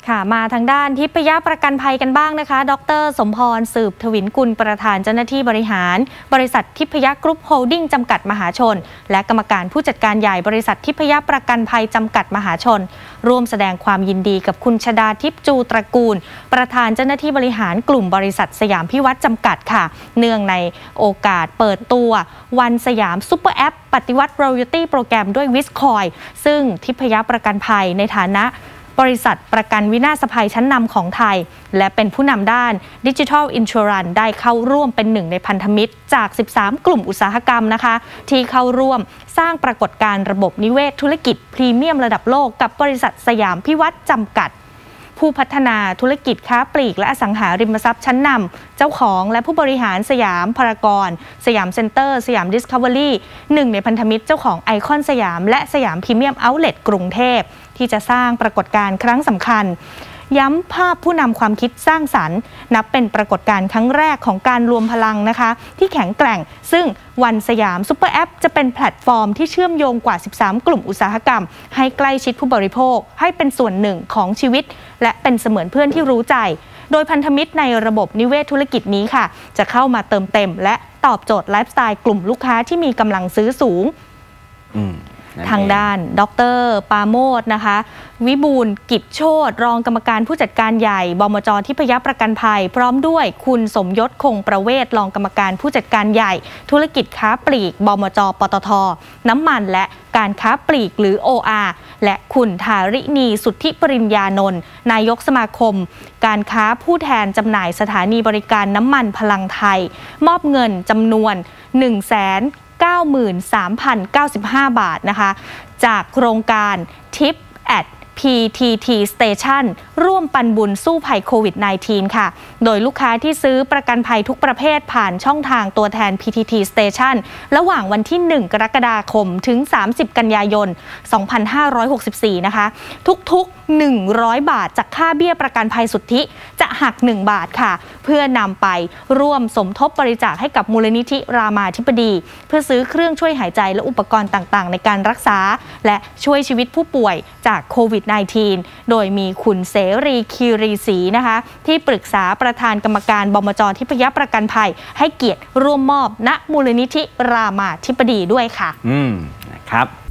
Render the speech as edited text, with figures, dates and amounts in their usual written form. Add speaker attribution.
Speaker 1: ค่ะมาทางด้านทิพยประกันภัยกันบ้างนะคะดร.สมพรสืบทวินกุลประธานเจ้าหน้าที่บริหารบริษัททิพยกรุ๊ปโฮลดิ้งจำกัดมหาชนและกรรมการผู้จัดการใหญ่บริษัททิพยประกันภัยจำกัดมหาชนร่วมแสดงความยินดีกับคุณชฎาทิพย์จูตระกูลประธานเจ้าหน้าที่บริหารกลุ่มบริษัทสยามพิวัตรจำกัดค่ะเนื่องในโอกาสเปิดตัววันสยามซุปเปอร์แอปปฏิวัติ Royalty โปรแกรมด้วยวิสคอยซึ่งทิพยประกันภัยในฐานะบริษัทประกันวินาศภัยชั้นนำของไทยและเป็นผู้นำด้าน Digital Insurance ได้เข้าร่วมเป็นหนึ่งในพันธมิตรจาก13กลุ่มอุตสาหกรรมนะคะที่เข้าร่วมสร้างปรากฏการณ์ระบบนิเวศธุรกิจพรีเมียมระดับโลกกับบริษัทสยามพิวัตรจำกัดผู้พัฒนาธุรกิจค้าปลีกและอสังหาริมทรัพย์ชั้นนำเจ้าของและผู้บริหารสยามพารากอนสยามเซ็นเตอร์สยามดิสคัฟเวอรี่หนึ่งในพันธมิตรเจ้าของไอคอนสยามและสยามพรีเมียมเอาท์เล็ตกรุงเทพที่จะสร้างปรากฏการณ์ครั้งสำคัญย้ำภาพผู้นำความคิดสร้างสรรค์นับเป็นปรากฏการณ์ครั้งแรกของการรวมพลังนะคะที่แข็งแกร่งซึ่งวันสยามซุปเปอร์แอปจะเป็นแพลตฟอร์มที่เชื่อมโยงกว่า13กลุ่มอุตสาหกรรมให้ใกล้ชิดผู้บริโภคให้เป็นส่วนหนึ่งของชีวิตและเป็นเสมือนเพื่อนที่รู้ใจโดยพันธมิตรในระบบนิเวศธุรกิจนี้ค่ะจะเข้ามาเติมเต็มและตอบโจทย์ไลฟ์สไตล์กลุ่มลูกค้าที่มีกำลังซื้อสูงทางด้านดร.ปาโมทย์นะคะวิบูลย์กิจโชติรองกรรมการผู้จัดการใหญ่บมจ.ทิพยประกันภัยพร้อมด้วยคุณสมยศคงประเวศรองกรรมการผู้จัดการใหญ่ธุรกิจค้าปลีกบมจ.ปตท.น้ำมันและการค้าปลีกหรือ OR และคุณธาริณีสุทธิปริญญานนท์นายกสมาคมการค้าผู้แทนจำหน่ายสถานีบริการน้ำมันพลังไทยมอบเงินจำนวน 193,095 บาทนะคะจากโครงการ Tip at PTT Station ร่วมปันบุญสู้ภัยโควิด -19 ค่ะโดยลูกค้าที่ซื้อประกันภัยทุกประเภทผ่านช่องทางตัวแทน PTT Station ระหว่างวันที่ 1 กรกฎาคมถึง 30 กันยายน 2564 นะคะทุกๆ 100 บาทจากค่าเบี้ยประกันภัยสุทธิจะหัก 1 บาทค่ะเพื่อนำไปร่วมสมทบบริจาคให้กับมูลนิธิรามาธิบดีเพื่อซื้อเครื่องช่วยหายใจและอุปกรณ์ต่างๆในการรักษาและช่วยชีวิตผู้ป่วยจากโควิด-19 โดยมีคุณเสรีคีรีศรีนะคะที่ปรึกษาประธานกรรมการบมจ.ทิพยประกันภัยให้เกียรติร่วมมอบณมูลนิธิรามาธิบดีด้วยค่ะ
Speaker 2: นะครับ